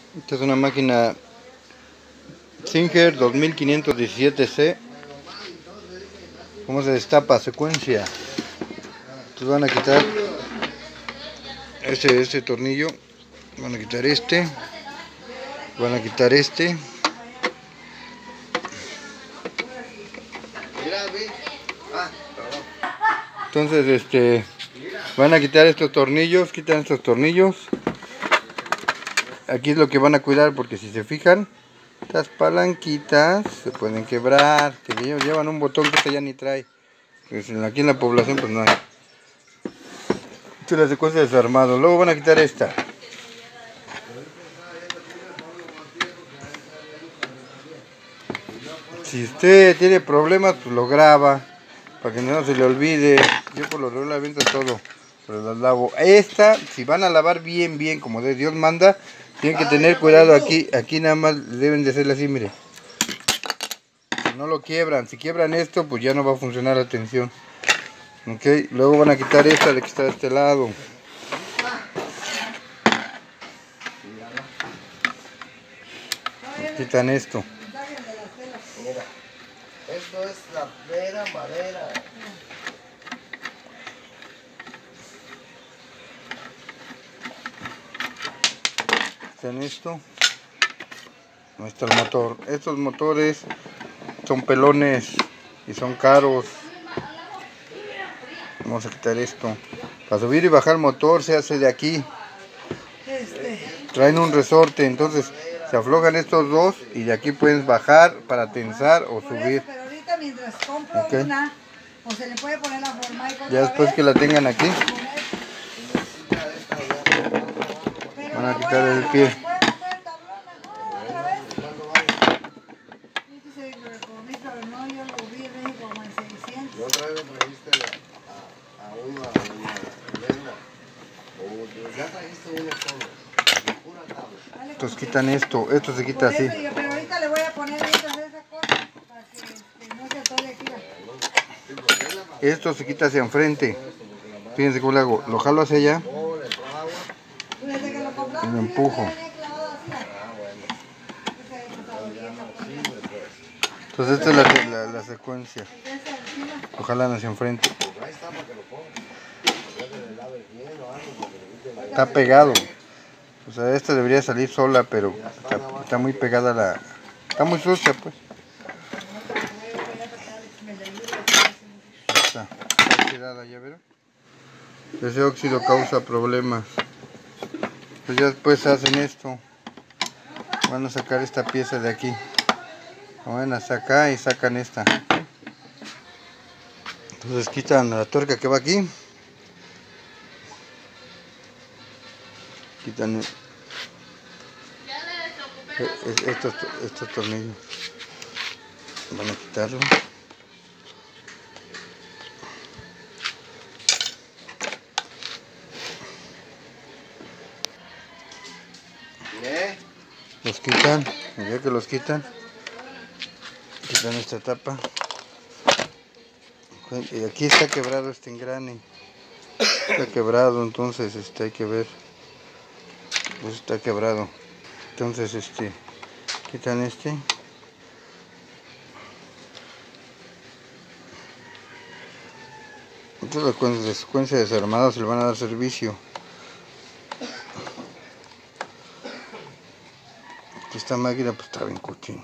Esta es una máquina Singer 2517C. ¿Cómo se destapa? Secuencia. Entonces van a quitar este tornillo, van a quitar este, van a quitar este. Entonces van a quitar estos tornillos, quitan estos tornillos. Aquí es lo que van a cuidar, porque si se fijan, estas palanquitas se pueden quebrar, que llevan un botón que este ya ni trae. Pues aquí en la población pues no hay. Esta es la secuencia de desarmado. Luego van a quitar esta. Si usted tiene problemas, pues lo graba, para que no se le olvide. Yo por lo regular aviento todo, pero las lavo. Esta, si van a lavar bien, como de Dios manda, tienen que tener cuidado aquí. Aquí nada más deben de hacerle así, mire. No lo quiebran. Si quiebran esto, pues ya no va a funcionar la tensión. Ok, luego van a quitar esta de que está de este lado. Quitan esto. Mira, esto es la mera madera. Quitan esto. No está el motor. Estos motores son pelones y son caros. Vamos a quitar esto. Para subir y bajar el motor se hace de aquí. Traen un resorte, entonces se aflojan estos dos y de aquí puedes bajar para tensar o subir. Pero ahorita mientras compro una, o se le puede poner la forma y ya después que la tengan aquí, van a quitar el pie. Yo otra vez me trajiste a una venda. Ya trajiste uno solo. Pura tabla. Entonces quitan esto se quita así. Pero ahorita le voy a poner mientras esa cosa para que no se atore aquí. Esto se quita hacia enfrente. Fíjense cómo lo hago. Lo jalo hacia allá y lo empujo. Entonces esta es la secuencia. Lo jalan hacia enfrente. Está pegado. O sea, esta debería salir sola, pero está muy pegada la... Está muy sucia, pues. Está oxidada, ¿ya vieron? Ese óxido causa problemas. Pues ya después hacen esto. Van a sacar esta pieza de aquí. La van a sacar y sacan esta. Entonces quitan la tuerca que va aquí. Quitan estos tornillos. Van a quitarlo. Los quitan. Ya que los quitan esta tapa. Y aquí está quebrado este engrane. Está quebrado, entonces hay que ver. Pues está quebrado. Entonces quitan este. Entonces la secuencia de desarmado se le van a dar servicio. Esta máquina pues está bien cochina.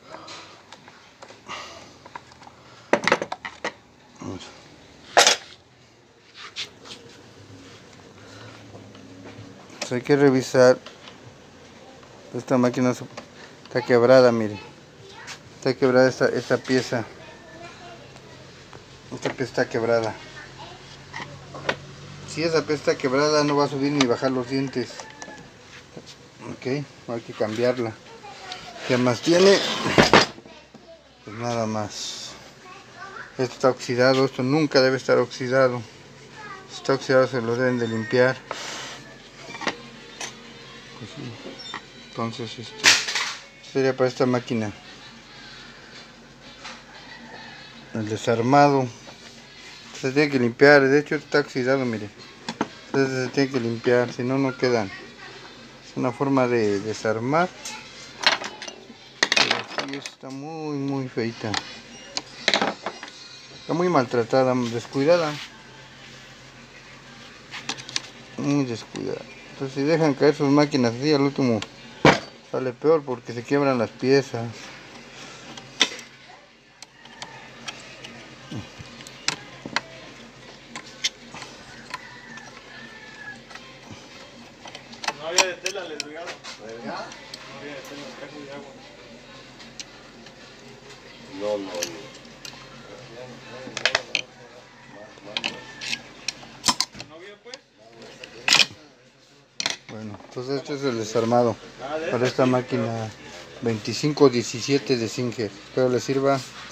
Pues hay que revisar. Esta máquina está quebrada, mire. Está quebrada esta pieza. Esta pieza está quebrada. Si esa pieza está quebrada, no va a subir ni bajar los dientes. Ok, hay que cambiarla. ¿Qué más tiene? Pues nada más. Esto está oxidado, esto nunca debe estar oxidado. Si está oxidado se lo deben de limpiar. Pues sí. Entonces sería para esta máquina. El desarmado. Se tiene que limpiar, de hecho está oxidado, mire. Entonces se tiene que limpiar, si no, no quedan. Es una forma de desarmar. Pero sí está muy feita. Está muy maltratada, descuidada. Muy descuidada. Entonces si dejan caer sus máquinas así, al último sale peor porque se quiebran las piezas. No había de tela, les regalo. ¿Verdad? No había de tela, cajo de agua. No. ¿No había pues? Bueno, entonces este es el desarmado para esta máquina 2517 de Singer. Espero les sirva.